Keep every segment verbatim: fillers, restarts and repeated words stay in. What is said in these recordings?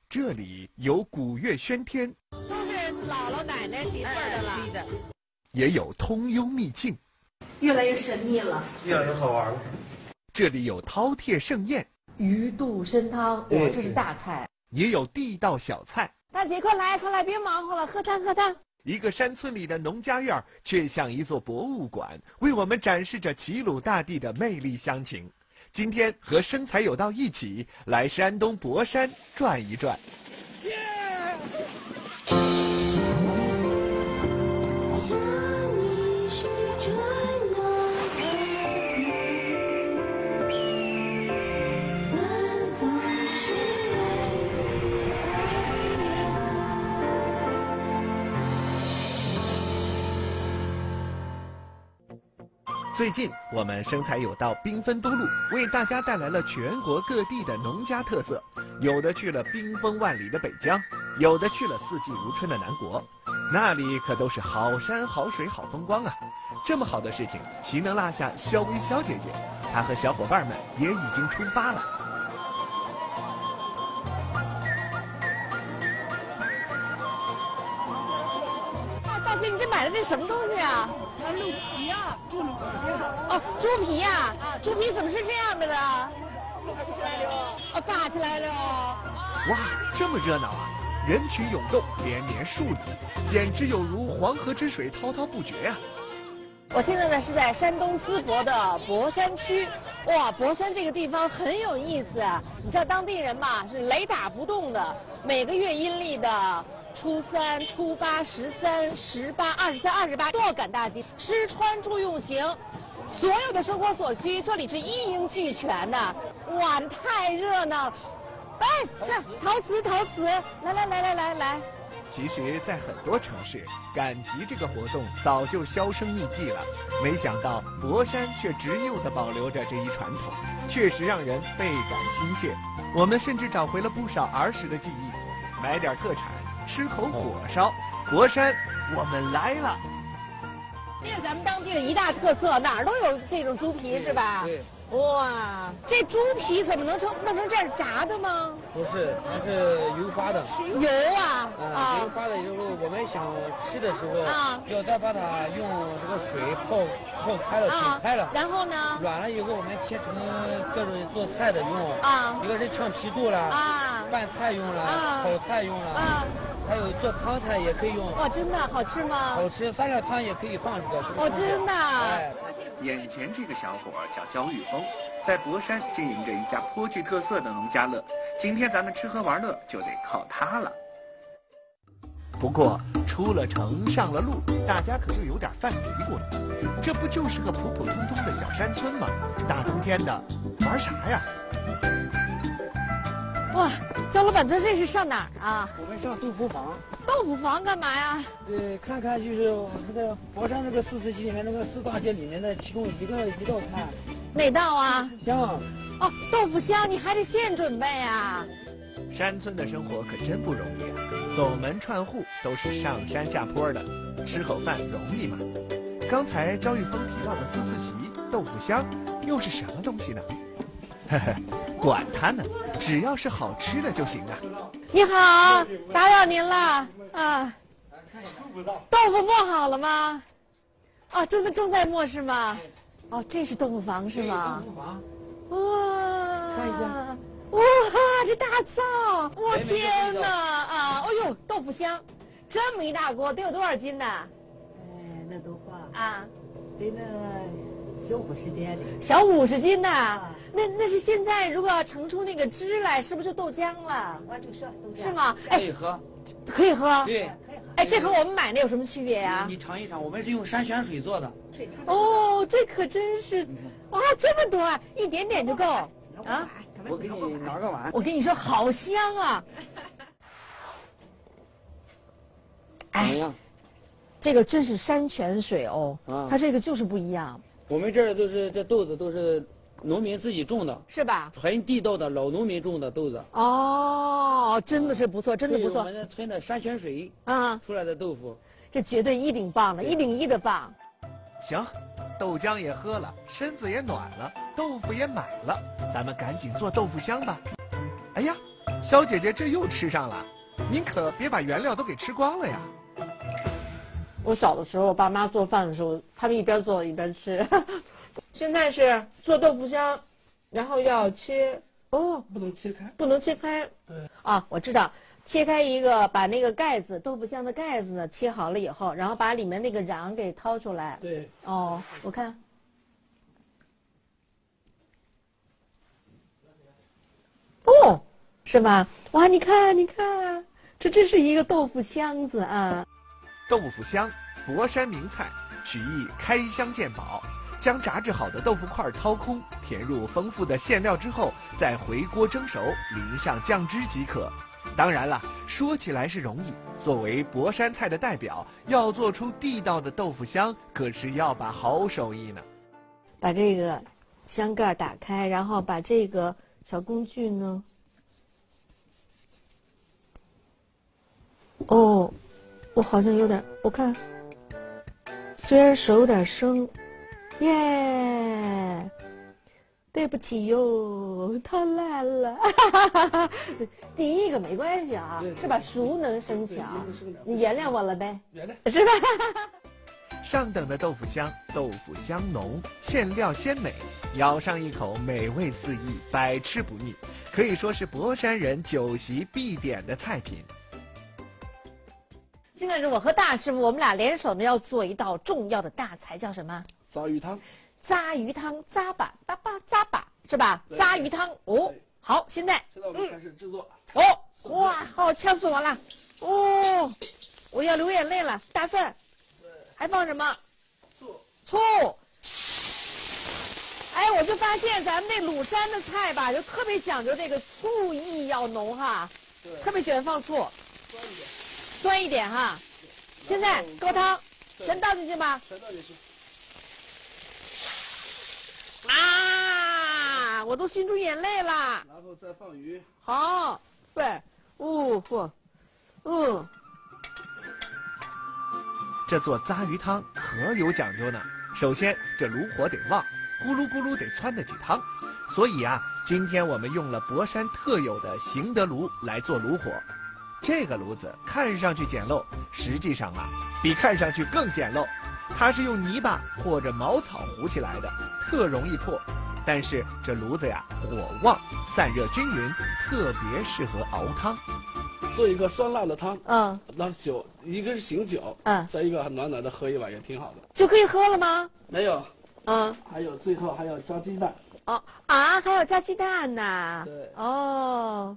这里有古乐喧天， 都是姥姥奶奶几辈的了，哎、 也有通幽秘境， 越来越神秘了， 越来越好玩了。 这里有饕餮盛宴， 鱼肚参汤，哇，这是大菜， 也有地道小菜。 大姐，快来，快来，别忙活了，喝汤，喝汤。 一个山村里的农家院，却像一座博物馆，为我们展示着齐鲁大地的魅力乡情。今天和生财有道一起来山东博山转一转。最近我们生财有道缤纷多路，为大家带来了全国各地的农家特色，有的去了冰封万里的北疆，有的去了四季如春的南国，那里可都是好山好水好风光啊！这么好的事情，岂能落下肖微肖姐姐？她和小伙伴们也已经出发了。 大姐，你这买的这什么东西啊？ 啊，鹿皮啊，猪鹿皮啊！ 哦，猪皮呀、啊，啊，猪皮怎么是这样的呢？ 发起来了！ 啊，发起来了！ 哇，这么热闹啊！人群涌动，连绵数里，简直有如黄河之水滔滔不绝啊！ 我现在呢是在山东淄博的博山区，哇，博山这个地方很有意思啊！你知道当地人嘛是雷打不动的，每个月阴历的初三、初八、十三、十八、二十三、二十八都要赶大集，吃穿住用行，所有的生活所需，这里是一应俱全的。哇，太热闹了！哎，看陶瓷，陶瓷，来来来来来来。 其实，在很多城市，赶集这个活动早就销声匿迹了。没想到博山却执拗地保留着这一传统，确实让人倍感亲切。我们甚至找回了不少儿时的记忆，买点特产，吃口火烧。博山，我们来了！ 这是咱们当地的一大特色，哪儿都有这种猪皮，是吧？ 对。 哇，这猪皮怎么能成弄成这样炸的吗？ 不是，它是油发的。 油啊！ 啊，油发的以后，我们想吃的时候啊，要再把它用这个水泡泡开了、煮开了。 然后呢？ 软了以后，我们切成各种做菜的用啊， 一个是炝皮肚了啊， 拌菜用了，炒菜用了啊。还有做汤菜也可以用。 哇，真的好吃吗？ 好吃，酸辣汤也可以放这个。 哦，真的。哎， 眼前这个小伙叫焦玉峰，在博山经营着一家颇具特色的农家乐。今天咱们吃喝玩乐就得靠他了。不过出了城上了路，大家可就有点犯嘀咕了。这不就是个普普通通的小山村吗？大冬天的，玩啥呀？ 哇，焦老板，咱这是上哪儿啊？ 我们上豆腐坊。 豆腐坊干嘛呀？ 对，看看就是那个博山那个四时期里面那个四大街里面的其中一个一道菜。 哪道啊？ 香。 哦，豆腐香，你还得现准备啊。 山村的生活可真不容易啊，走门串户都是上山下坡的，吃口饭容易吗？刚才焦玉峰提到的四四席、豆腐香，又是什么东西呢？呵呵，管他呢，只要是好吃的就行啊。 你好，打扰您了啊。豆腐磨好了吗？哦，正在正在磨是吗？哦，这是豆腐坊是吗？ 豆腐坊。 哇， 看一下。 哇，这大灶！我天哪啊！哎呦，豆腐香，这么一大锅得有多少斤呢？ 哎，那豆腐啊， 得那小五十斤的。 小五十斤呢？啊、那那是现在如果要盛出那个汁来，是不是就豆浆了？ 我就是豆浆。 是吗？ 哎，可以喝。 可以喝。 对。 哎，这和我们买的有什么区别呀？ 你尝一尝，我们是用山泉水做的。 哦，这可真是，哇，这么多啊，一点点就够啊。 我给你拿个碗。 我跟你说，好香啊！ 怎么样？ 这个真是山泉水哦，啊、它这个就是不一样。 我们这儿都是这豆子都是农民自己种的， 是吧？ 纯地道的老农民种的豆子。 哦，真的是不错，真的不错。 我们村的山泉水啊出来的豆腐， 这绝对一顶棒的，一顶一的棒。 行。豆浆也喝了，身子也暖了，豆腐也买了，咱们赶紧做豆腐香吧。哎呀， 肖姐姐这又吃上了，您可别把原料都给吃光了呀。 我小的时候，我爸妈做饭的时候，他们一边做一边吃。现在是做豆腐香，然后要切哦， 不能切开， 不能切开。 对啊，我知道，切开一个，把那个盖子，豆腐香的盖子呢切好了以后，然后把里面那个瓤给掏出来。 对。 哦，我看。哦，是吧？哇，你看，你看，这真是一个豆腐箱子啊！ 豆腐香，博山名菜，取意开箱见宝。将炸制好的豆腐块掏空，填入丰富的馅料之后，再回锅蒸熟，淋上酱汁即可。当然了，说起来是容易，作为博山菜的代表，要做出地道的豆腐香，可是要把好手艺呢。 把这个箱盖打开，然后把这个小工具呢，哦，我好像有点，我看，虽然手有点生。耶，对不起哟，太烂了。第一个没关系啊，是吧？熟能生巧，你原谅我了呗， 原谅是吧？ 上等的豆腐香，豆腐香浓，馅料鲜美，咬上一口，美味四溢，百吃不腻，可以说是博山人酒席必点的菜品。 现在是我和大师傅，我们俩联手呢，要做一道重要的大菜，叫什么？ 杂鱼汤。 杂鱼汤，杂把粑粑杂把是吧？杂鱼汤哦，好，现在现在我们开始制作。 哦，哇，好呛死我了！哦，我要流眼泪了。大蒜，还放什么？ 醋。 醋。哎，我就发现咱们这鲁山的菜吧，就特别讲究这个醋意要浓哈，特别喜欢放醋。 酸一点。 酸一点哈。现在高汤全倒进去吧。 全倒进去。 啊！我都擤出眼泪了。 然后再放鱼。 好，对，哦嚯，嗯。 这做杂鱼汤可有讲究呢。首先，这炉火得旺，咕噜咕噜得窜得起汤。所以啊，今天我们用了博山特有的邢德炉来做炉火。这个炉子看上去简陋，实际上啊，比看上去更简陋。它是用泥巴或者茅草糊起来的，特容易破。但是这炉子呀，火旺，散热均匀，特别适合熬汤。 做一个酸辣的汤， 嗯， 那酒一个是醒酒， 嗯， 再一个暖暖的喝一碗也挺好的。 就可以喝了吗？ 没有， 嗯， 还有最后还要加鸡蛋。 哦啊，还要加鸡蛋呐？ 对。 哦，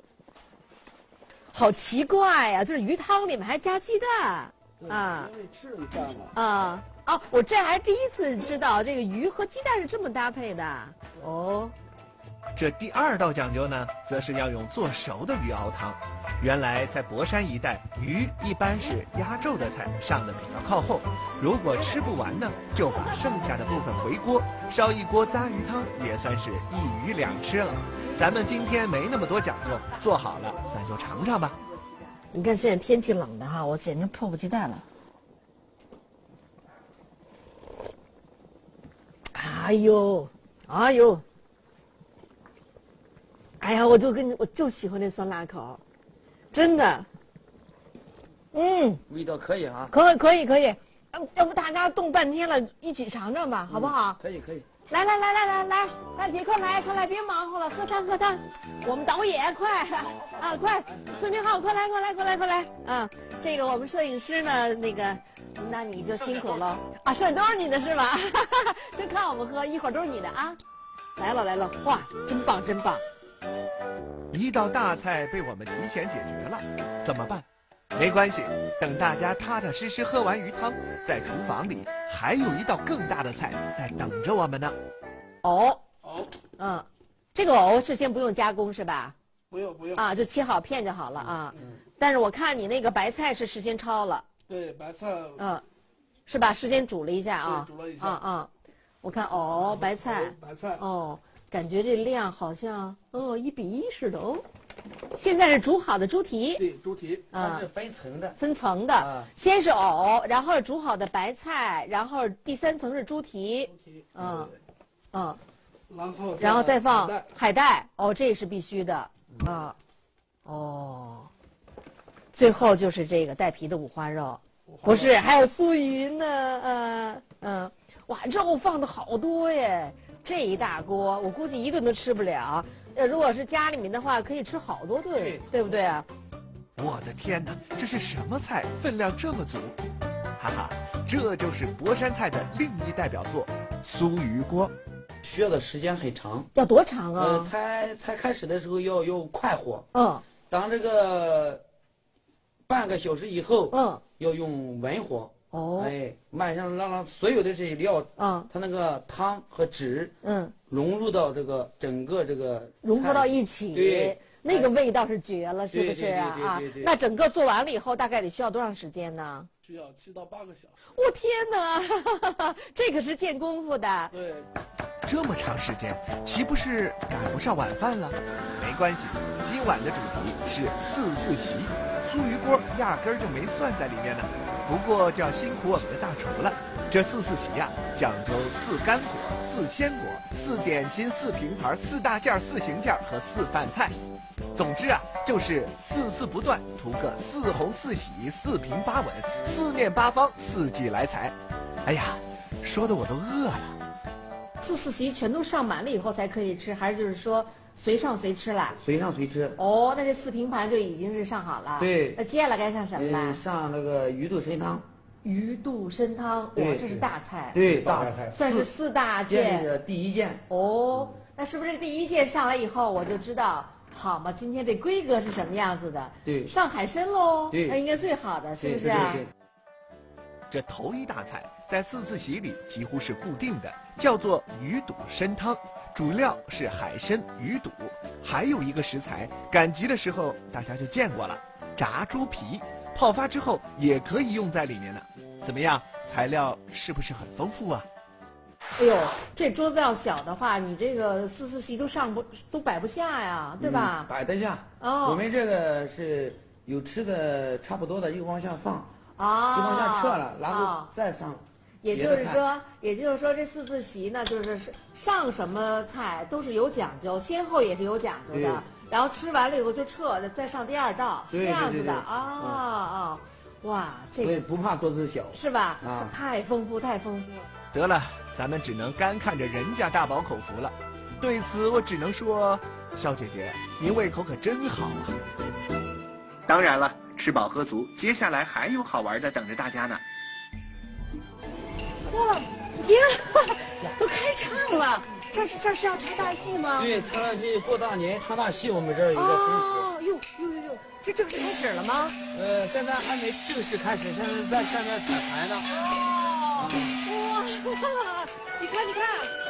好奇怪呀、啊，就是鱼汤里面还加鸡蛋。啊， 因为吃一下嘛。 啊，哦，我这还第一次知道这个鱼和鸡蛋是这么搭配的。哦， 这第二道讲究呢，则是要用做熟的鱼熬汤。原来在博山一带，鱼一般是压轴的菜，上的比较靠后。如果吃不完呢，就把剩下的部分回锅，烧一锅杂鱼汤，也算是一鱼两吃了。咱们今天没那么多讲究，做好了咱就尝尝吧。 你看现在天气冷的哈，我简直迫不及待了。哎呦，哎呦，哎呀，我就跟你，我就喜欢这酸辣口，真的。嗯， 味道可以啊。 可以可以可以，要不大家冻半天了，一起尝尝吧，好不好？ 可以可以。 来来来来来来，大姐快来快来，别忙活了，喝汤喝汤。我们导演快啊快，孙明浩快来快来快来快来啊！这个我们摄影师呢，那个，那你就辛苦喽啊！摄影都是你的是吧？先看我们喝，一会儿都是你的啊！来了来了，哇，真棒真棒！ 一道大菜被我们提前解决了，怎么办？没关系，等大家踏踏实实喝完鱼汤，在厨房里还有一道更大的菜在等着我们呢。 藕， 藕， 嗯，这个藕事先不用加工是吧？ 不用不用啊，就切好片就好了啊。 嗯。 但是我看你那个白菜是事先焯了。 对，白菜。 嗯，是吧？事先煮了一下啊。 对，煮了一下。 啊啊，我看哦，白菜。 白菜。 哦，感觉这量好像哦一比一似的哦。现在是煮好的猪蹄， 对，猪蹄， 啊， 它是分层的， 分层的， 啊、 先是藕，然后煮好的白菜，然后第三层是猪蹄， 猪蹄， 嗯，嗯， 然后然后再放海带， 海带，哦，这是必须的，啊， 哦，最后就是这个带皮的五花肉，不是，还有酥鱼呢，嗯嗯，哇，肉放的好多耶！这一大锅，我估计一顿都吃不了。呃，如果是家里面的话，可以吃好多顿，对, 对不对啊？ 我的天哪，这是什么菜？分量这么足！哈哈，这就是博山菜的另一代表作——酥鱼锅。 需要的时间很长， 要多长啊？ 呃，才才开始的时候要要快火， 嗯， 当这个半个小时以后， 嗯， 要用文火。 哦， 哎，慢上让让所有的这些料， 嗯， 它那个汤和汁， 嗯， 融入到这个整个这个融合到一起， 对， 那个味道是绝了，是不是啊？ 啊， 那整个做完了以后，大概得需要多长时间呢？ 需要七到八个小时。 我天哪，这可是见功夫的。 对， 这么长时间，岂不是赶不上晚饭了？没关系，今晚的主题是四四席，酥鱼锅压根儿就没算在里面呢。不过就要辛苦我们的大厨了。这四四席呀、啊，讲究四干果、四鲜果、四点心、四平盘、四大件、四行件和四饭菜。总之啊，就是四四不断，图个四红四喜、四平八稳、四面八方、四季来财。哎呀，说的我都饿了。 四四席全都上满了以后才可以吃，还是就是说随上随吃啦？ 随上随吃。 哦，那这四平盘就已经是上好了。 对。 那接下来该上什么了？ 呃、上那个鱼肚参汤。 鱼肚参汤，哇，这是大菜。 对，大菜， 算是四大件的第一件。 哦，那是不是第一件上来以后，我就知道好嘛？今天这规格是什么样子的？ 对， 上海参喽。 对， 那应该最好的，是不是？ 对对对。 这头一大菜在四四席里几乎是固定的，叫做鱼肚参汤，主料是海参、鱼肚，还有一个食材，赶集的时候大家就见过了，炸猪皮，泡发之后也可以用在里面呢。怎么样，材料是不是很丰富啊？ 哎呦，这桌子要小的话，你这个四四席都上不都摆不下呀，对吧？ 嗯、摆得下。 哦， 我们这个是有吃的差不多的，又往下放。 啊， 就往下撤了，然后再上。 也就是说，也就是说，这四四席呢，就是上什么菜都是有讲究，先后也是有讲究的。然后吃完了以后就撤，再上第二道，是这样子的啊啊！哇，这个不怕桌子小， 是吧？ 啊， 太丰富，太丰富了。 得了，咱们只能干看着人家大饱口福了。对此，我只能说，肖姐姐，您胃口可真好啊！当然了。吃饱喝足，接下来还有好玩的等着大家呢。 哇，耶，都开唱了！这是这是要唱大戏吗？ 对，唱大戏过大年唱大戏，我们这儿有个风俗。 哦，哟哟哟哟，这正式开始了吗？ 呃，现在还没正式开始，现在在下面彩排呢。 哦，哇，你看你看，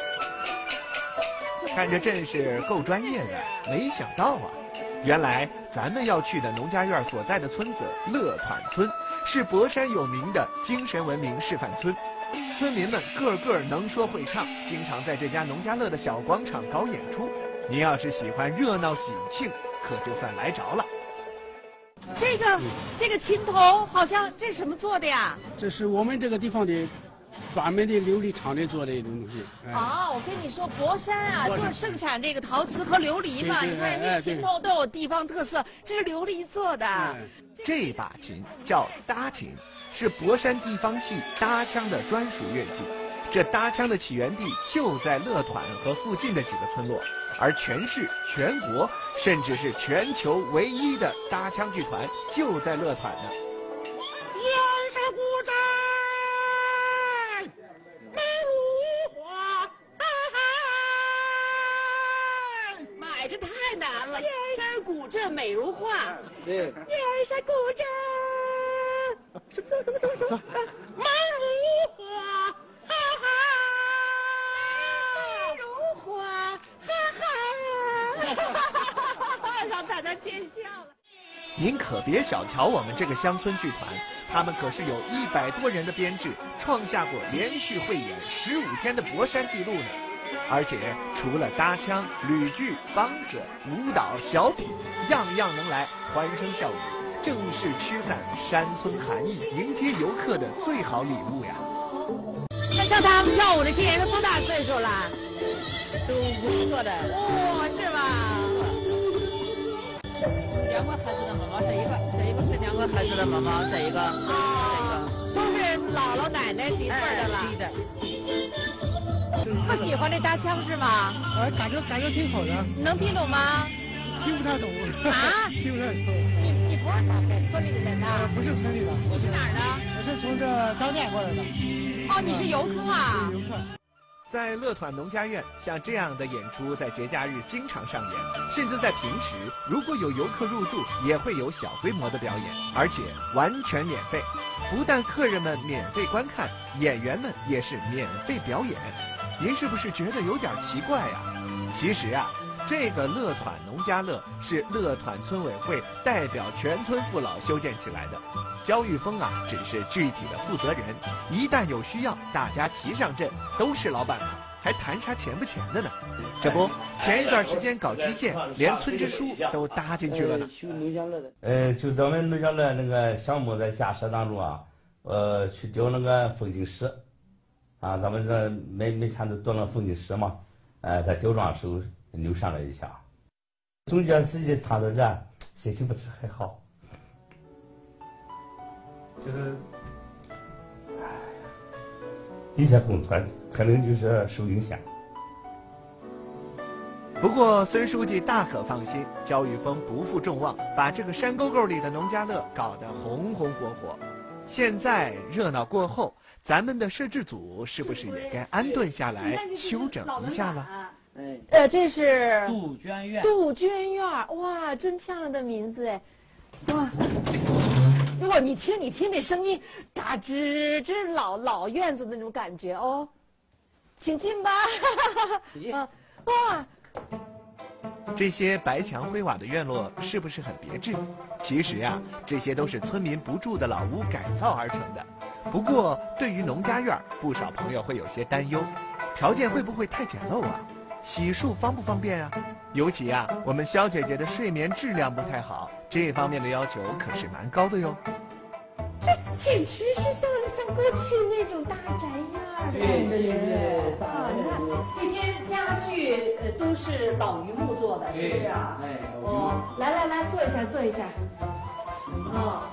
看着阵势够专业的，没想到啊。原来咱们要去的农家院所在的村子乐团村，是博山有名的精神文明示范村。村民们个个能说会唱，经常在这家农家乐的小广场搞演出。您要是喜欢热闹喜庆，可就算来着了。 这个这个琴头好像这是什么做的呀？ 这是我们这个地方的专门的琉璃厂里做的一种东西。 哎、哦，我跟你说，博山啊，就是盛产这个陶瓷和琉璃嘛。你看人家琴头都有地方特色，这是琉璃做的。哎、 这把琴叫搭琴，是博山地方戏搭腔的专属乐器。这搭腔的起源地就在乐团和附近的几个村落，而全市、全国，甚至是全球唯一的搭腔剧团就在乐团呢。 燕山古镇。美如画，买这太难了。燕山古镇美如画， 对。 燕山古镇，什么什么什么什么，美如画，哈哈，美如画，哈哈，让大家见笑了。 您可别小瞧我们这个乡村剧团。他们可是有一百多人的编制，创下过连续汇演十五天的博山纪录呢。而且除了搭腔、吕剧、梆子、舞蹈、小品，样样能来，欢声笑语，正是驱散山村寒意、迎接游客的最好礼物呀。 那像他们跳舞的今年都多大岁数了？都五十多的。哇、哦，是吧？杨的毛毛，这一个， 哦，都是姥姥奶奶级辈的了。 对的。 特喜欢这搭腔是吗？ 呃，感觉感觉挺好的。 你能听懂吗？ 听不太懂。 啊？ 听不太懂。 你你不是咱们村里的人呐？ 不是村里的。 你是哪儿的？ 我是从这张店过来的。 哦，你是游客啊？ 游客。 在乐团农家院，像这样的演出在节假日经常上演，甚至在平时，如果有游客入住，也会有小规模的表演，而且完全免费。不但客人们免费观看，演员们也是免费表演。您是不是觉得有点奇怪呀？其实啊，这个乐团农家乐是乐团村委会代表全村父老修建起来的。焦玉峰啊，只是具体的负责人，一旦有需要，大家齐上阵，都是老板嘛，还谈啥钱不钱的呢？这不，前一段时间搞基建，连村支书都搭进去了呢。 呃，就咱们农家乐那个项目在下设当中啊，呃，去雕那个风景石，啊，咱们这每每天都雕那风景石嘛，呃，在雕装的时候扭伤了一下，总觉得自己躺在这，心情不是很好。就是，哎，一些工作可能就是受影响。 不过孙书记大可放心，焦玉峰不负众望，把这个山沟沟里的农家乐搞得红红火火。现在热闹过后，咱们的摄制组是不是也该安顿下来休整一下了？ 呃，这是杜鹃院。 杜鹃院，哇，真漂亮的名字哎，哇。哇，你听，你听这声音，嘎吱，这是老老院子的那种感觉哦。请进吧。啊，哇！ 这些白墙灰瓦的院落是不是很别致？其实啊，这些都是村民不住的老屋改造而成的。不过，对于农家院，不少朋友会有些担忧，条件会不会太简陋啊？洗漱方不方便啊？尤其啊，我们肖姐姐的睡眠质量不太好，这方面的要求可是蛮高的哟。 这简直是像像过去那种大宅院的感觉啊！你看这些家具，呃，都是老榆木做的，是不是啊？哎，哦，来来来，坐一下，坐一下。哦，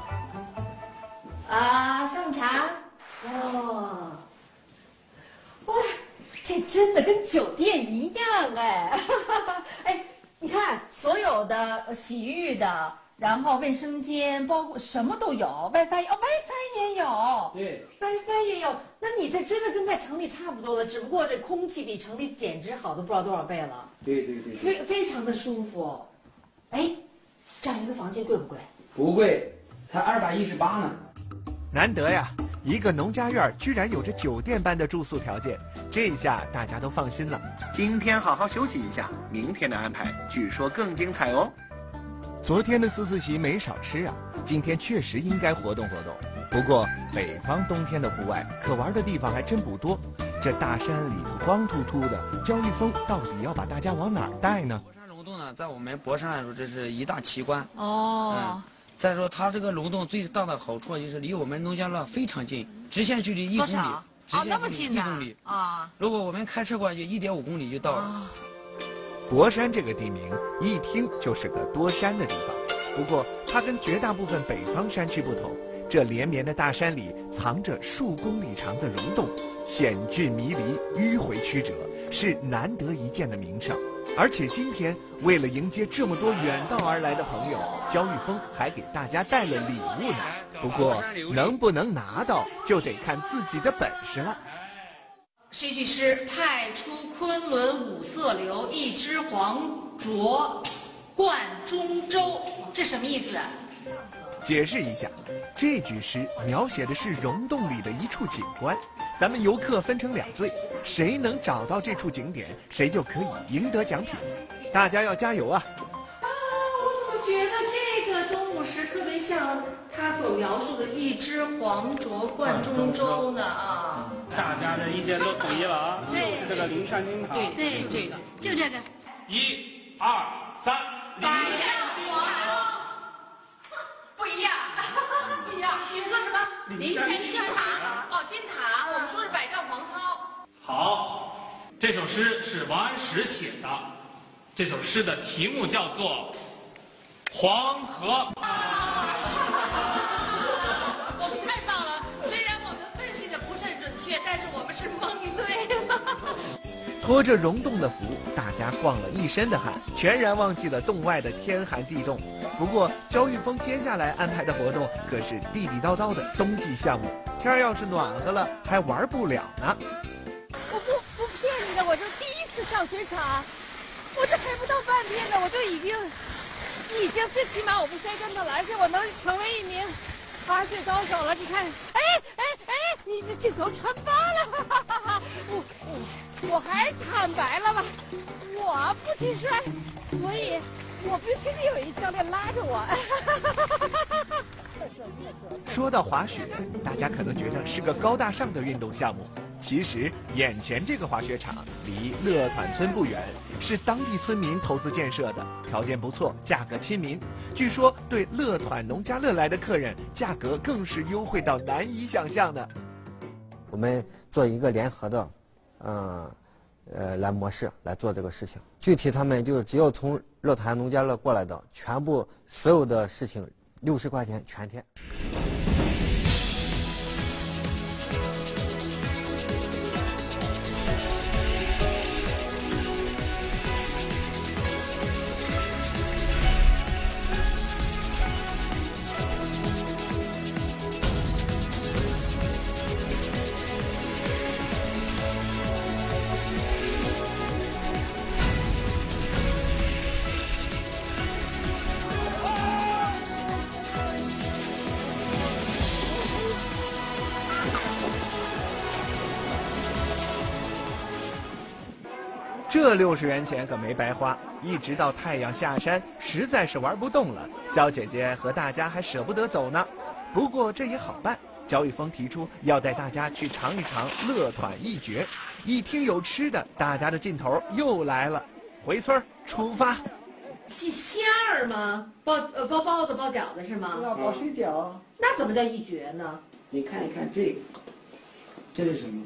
啊，上茶。哦，哇，这真的跟酒店一样哎！哎，你看所有的洗浴的。然后卫生间包括什么都有 ，WiFi 哦 ，WiFi 也有， 对 ，WiFi 也有。那你这真的跟在城里差不多了，只不过这空气比城里简直好的不知道多少倍了。 对对对， 非非常的舒服。哎，这样一个房间贵不贵？ 不贵，才二百一十八呢。 难得呀，一个农家院居然有着酒店般的住宿条件，这下大家都放心了。今天好好休息一下，明天的安排据说更精彩哦。昨天的思思席没少吃啊，今天确实应该活动活动。不过北方冬天的户外可玩的地方还真不多，这大山里光秃秃的，焦玉峰到底要把大家往哪儿带呢？ 博山龙洞呢，在我们博山来说，这是一大奇观哦。 嗯，再说它这个龙洞最大的好处就是离我们农家乐非常近，直线距离一公里。 多少？哦，那么近的。 一公里啊。 如果我们开车过去，一点五公里就到了。哦， 博山这个地名一听就是个多山的地方，不过它跟绝大部分北方山区不同，这连绵的大山里藏着数公里长的溶洞，险峻迷离，迂回曲折，是难得一见的名胜。而且今天为了迎接这么多远道而来的朋友，焦玉峰还给大家带了礼物呢。不过能不能拿到，就得看自己的本事了。 是一句诗：派出昆仑五色流，一枝黄浊贯中州。这什么意思啊？ 解释一下，这句诗描写的是溶洞里的一处景观。咱们游客分成两队，谁能找到这处景点，谁就可以赢得奖品。大家要加油啊！ 啊，我怎么觉得这个中午时特别像他所描述的一枝黄浊贯中州呢啊！ 大家的意见都统一了啊，就是这个灵山金塔。 对对，就这个，就这个。 一、二、三， 灵山金塔。不一样，不一样。你们说什么？灵山金塔。哦，金塔，我们说是百丈黄涛。 好，这首诗是王安石写的，这首诗的题目叫做《黄河》。 拖着溶洞的福，大家逛了一身的汗，全然忘记了洞外的天寒地冻。不过焦玉峰接下来安排的活动可是地地道道的冬季项目，天要是暖和了，还玩不了呢。 我不不骗你的，我这第一次上雪场，我这还不到半天呢，我就已经已经最起码我不摔跟头了，而且我能成为一名滑雪高手了。你看，哎哎哎，你这镜头穿帮了，哈哈哈！我我我还是坦白了吧，我不经摔，所以我必须得有一教练拉着我。 说到滑雪，大家可能觉得是个高大上的运动项目，其实眼前这个滑雪场离乐团村不远，是当地村民投资建设的，条件不错，价格亲民。据说对乐团农家乐来的客人，价格更是优惠到难以想象的。 我们做一个联合的，嗯，呃，来模式来做这个事情。具体他们就只要从乐团农家乐过来的，全部所有的事情六十块钱全天。 这六十元钱可没白花，一直到太阳下山，实在是玩不动了，肖姐姐和大家还舍不得走呢。不过这也好办，焦玉峰提出要带大家去尝一尝乐团一绝。一听有吃的，大家的劲头又来了。回村出发。 是馅儿吗？包呃包包子、包饺子是吗？ 要包水饺。 那怎么叫一绝呢？ 你看一看这个，这是什么？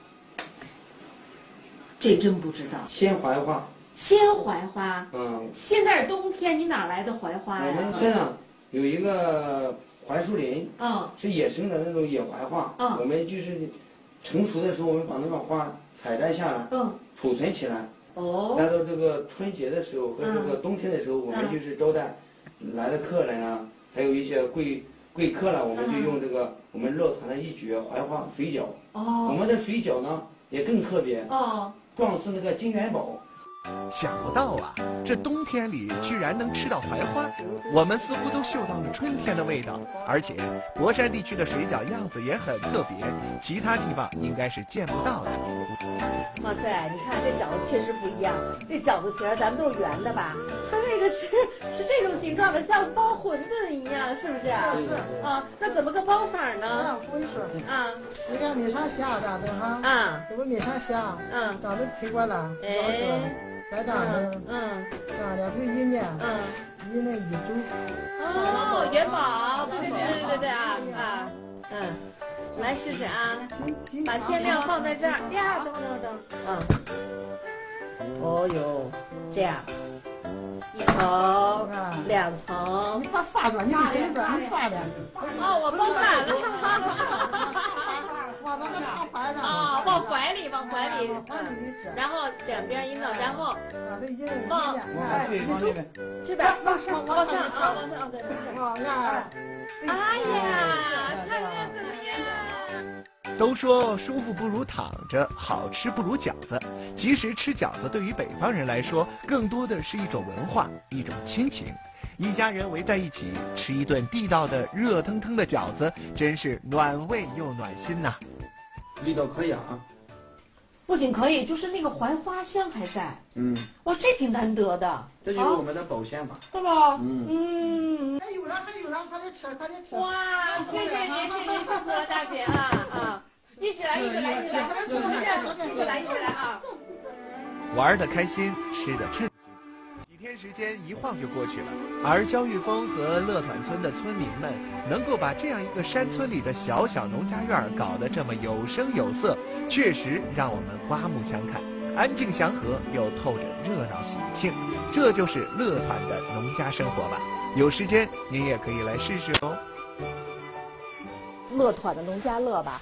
这真不知道。 鲜槐花。 鲜槐花。 嗯。 现在是冬天，你哪来的槐花呀？ 我们村上有一个槐树林， 嗯， 是野生的那种野槐花。 嗯。 我们就是成熟的时候，我们把那个花采摘下来， 嗯， 储存起来。 哦。 来到这个春节的时候和这个冬天的时候，我们就是招待来的客人啊，还有一些贵贵客了，我们就用这个我们乐团的一绝槐花水饺。 哦。 我们的水饺呢也更特别。 哦。 状似那个金元宝。 想不到啊，这冬天里居然能吃到槐花，我们似乎都嗅到了春天的味道。而且博山地区的水饺样子也很特别，其他地方应该是见不到的。 哇塞，你看这饺子确实不一样，这饺子皮儿咱们都是圆的吧？它那个是是这种形状的，像包馄饨一样，是不是啊？ 是是啊，那怎么个包法呢？ 啊，我跟你说， 啊， 你看米上虾咋的哈？ 啊， 这不米上虾， 嗯， 长得推过了， 哎， 再长成， 嗯， 长两头一年， 嗯， 一年一周。 哦，元宝，对对对对对对啊啊，嗯，来试试啊，把馅料放在这儿，呀，等等等，嗯，哦呦，这样。一层，两层， 你把发着，你给整着，你发的。 哦，我包反了。 往那个长怀上。 啊，往怀里，往怀里。然后两边一弄，然后往对，往这边。 这边往上，往上啊，往上，对， 往那。 哎呀，看看怎么样？ 都说舒服不如躺着，好吃不如饺子。其实吃饺子对于北方人来说，更多的是一种文化，一种亲情。一家人围在一起吃一顿地道的热腾腾的饺子，真是暖胃又暖心呐、 味道可以啊。 不仅可以，就是那个槐花香还在。 嗯。 哇，这挺难得的。 这就是我们的保鲜法。 对吧？ 嗯。 嗯。 还有呢，还有呢，快点吃，快点吃。 哇，谢谢您，谢谢辛苦了，大姐啊啊！一起来，一起来，一起来，一起来，一起来，一起来啊！ 玩得开心，吃得称心，几天时间一晃就过去了。而焦玉峰和乐团村的村民们能够把这样一个山村里的小小农家院搞得这么有声有色，确实让我们刮目相看，安静祥和又透着热闹喜庆。这就是乐团的农家生活吧。有时间您也可以来试试哦。 乐团的农家乐吧。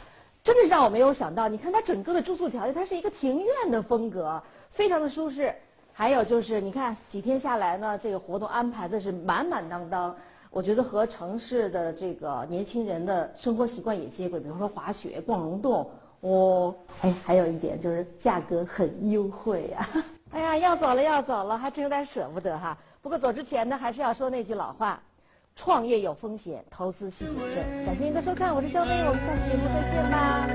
真的是让我没有想到。你看它整个的住宿条件，它是一个庭院的风格，非常的舒适。还有就是，你看几天下来呢，这个活动安排的是满满当当。我觉得和城市的这个年轻人的生活习惯也接轨，比如说滑雪、逛溶洞。哦，哎，还有一点就是价格很优惠呀、啊。哎呀，要走了要走了，还真有点舍不得哈。不过走之前呢，还是要说那句老话：创业有风险，投资需谨慎。感谢您的收看，我是肖薇，我们下期节目再见吧。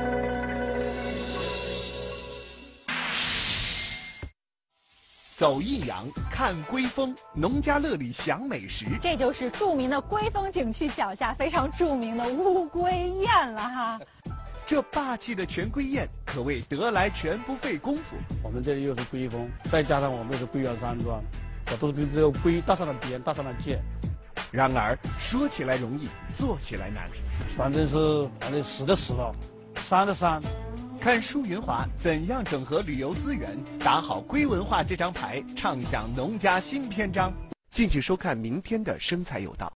走益阳，看龟峰，农家乐里享美食。 这就是著名的龟峰景区脚下非常著名的乌龟宴了哈。 这霸气的全龟宴可谓得来全不费功夫。 我们这里又是龟峰，再加上我们是龟园山庄，我都是跟这个龟搭上了边，搭上了界。 然而说起来容易，做起来难。 反正是反正死的死了，山的山。 看舒云华怎样整合旅游资源，打好龟文化这张牌，畅享农家新篇章。敬请收看明天的《生财有道》。